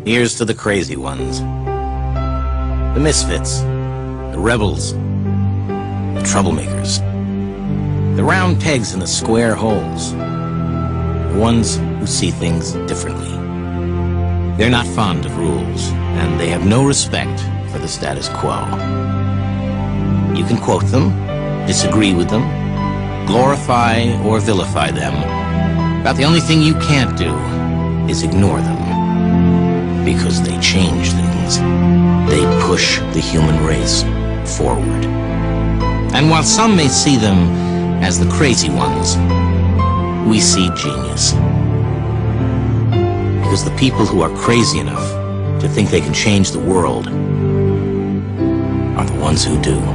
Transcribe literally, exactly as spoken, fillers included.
Here's to the crazy ones. The misfits, the rebels, the troublemakers, the round pegs in the square holes, the ones who see things differently. They're not fond of rules, and they have no respect for the status quo. You can quote them, disagree with them, glorify or vilify them, but the only thing you can't do is ignore them, because they change things. They push the human race forward. And while some may see them as the crazy ones, we see genius. Because the people who are crazy enough to think they can change the world are the ones who do.